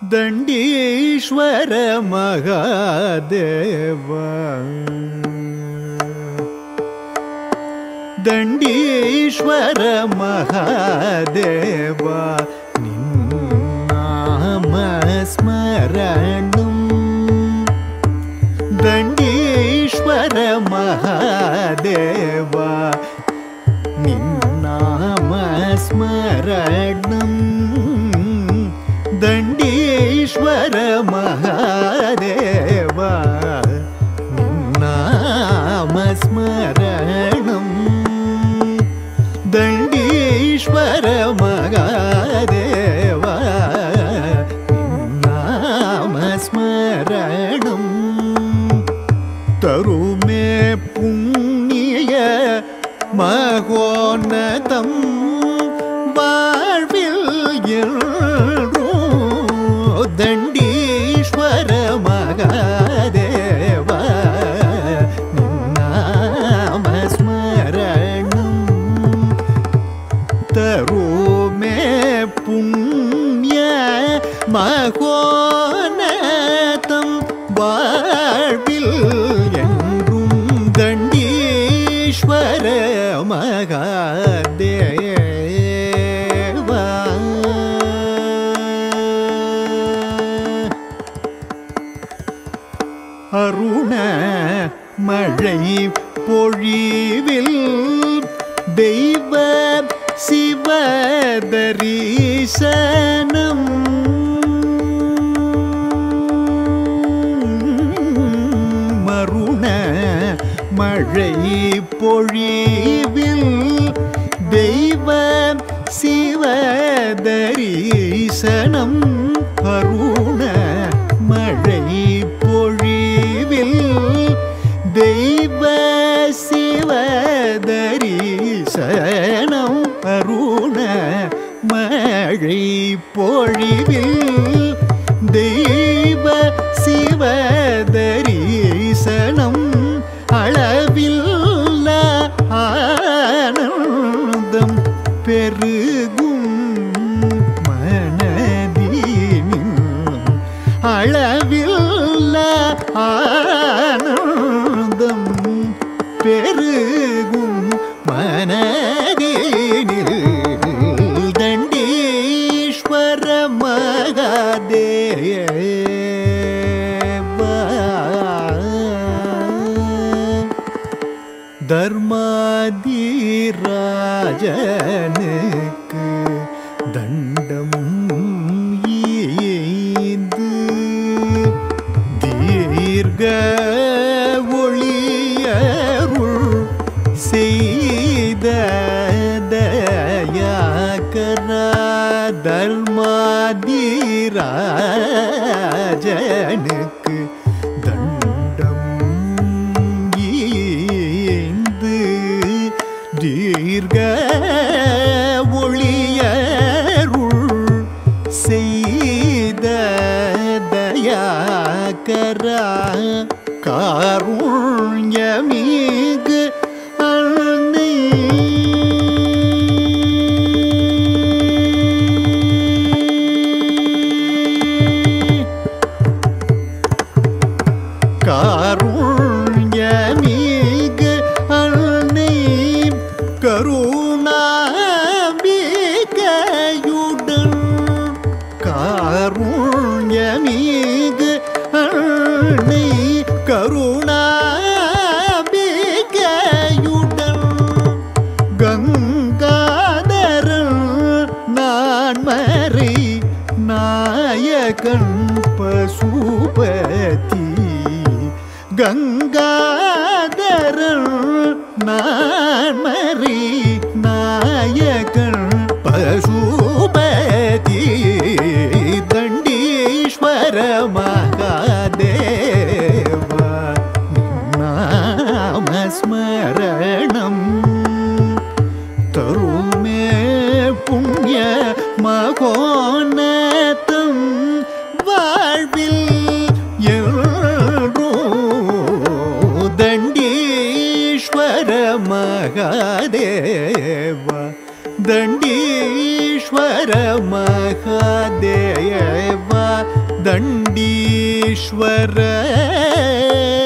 தண்டீஸ்வர மகாதேவா தண்டீஸ்வர மகாதேவா நின்னாமஸ்மரணம் தண்டீஸ்வர மகாதேவா நின்னாமஸ்மரணம் தண்டீஸ்வர மகாதேவா நின்னாமஸ்மரணம் தண்டீஸ்வர மகாதேவா நின்னாமஸ்மரணம் தருமே புண்ணிய மகோன்னதம் வாழ்வில் தண்டீஸ்வர மகாதேவா நின்னாமஸ்மரணம் தருமே புண்ணிய மகோன்னதம் வாழ்வில் என்றும் தண்டீஸ்வர மகாதேவா அருண மழை பொழிவில் தெய்வ சிவதரிசனம் மருண மழை பொழிவில் தெய்வ சிவதரிசனம் அருண மழை பொழிவில் தெய்வ சிவதரிசனம் அருண மழை பொழிவில் தெய்வ சிவதரிசனம் அளவில்ல ஆனந்தம் பெருகும் மனதினில் அளவில்ல ஆனந்தம் பெருகும் மனதினில் தண்டீஸ்வர மகாதேவா தர்மாதிராஜனுக்கு தண்டம் ஈந்து தீர்க்க ஒளியருள் செய்த தயாகரா தர்மாதிராஜனுக்கு தண்டம் ஈந்து தீர்க்க ஒளியருள் செய்த தயாகரா காருண்யமிகு அன்னை காருண்யமிகு அன்னை கருணாம்பிகையுடன் காருண்யமிகு அன்னை கருணாம்பிகையுடன் கங்காதரன் நான்மறை நாயகன் பசுபதி கங்காதரன் நான்மறை நாயகன் பசுபதி தண்டீஸ்வர மகாதேவா நாமஸ்மரணம் தருமே புண்ணிய மகோன்னதம் வாழ்வில் தண்டீஸ்வர மகாதேவா தண்டீஸ்வர Mahadeva Dandeeswara